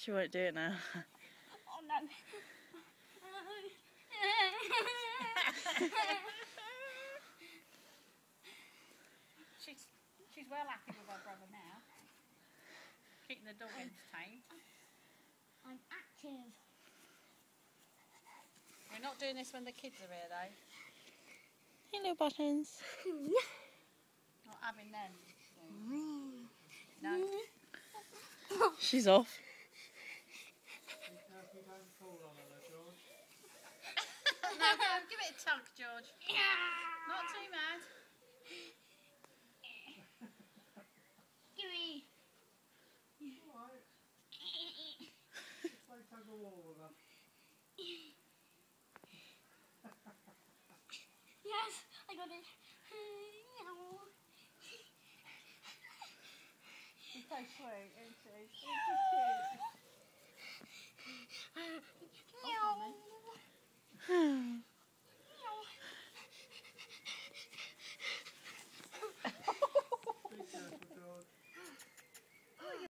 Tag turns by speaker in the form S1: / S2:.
S1: She won't do it now.
S2: Oh no. She's well happy with her brother now. Keeping the dog entertained.
S3: I'm active.
S2: We're not doing this when the kids are here though.
S1: Hello, Buttons.
S2: Not having them. No.
S1: She's off.
S2: No, go on, give it a tug, George. Not too mad.
S3: Give me.
S4: Alright. Play tug of war with her.
S3: Yes, I got it.
S2: She's so sweet, isn't she? She's so cute.
S3: Meow.
S2: Oh,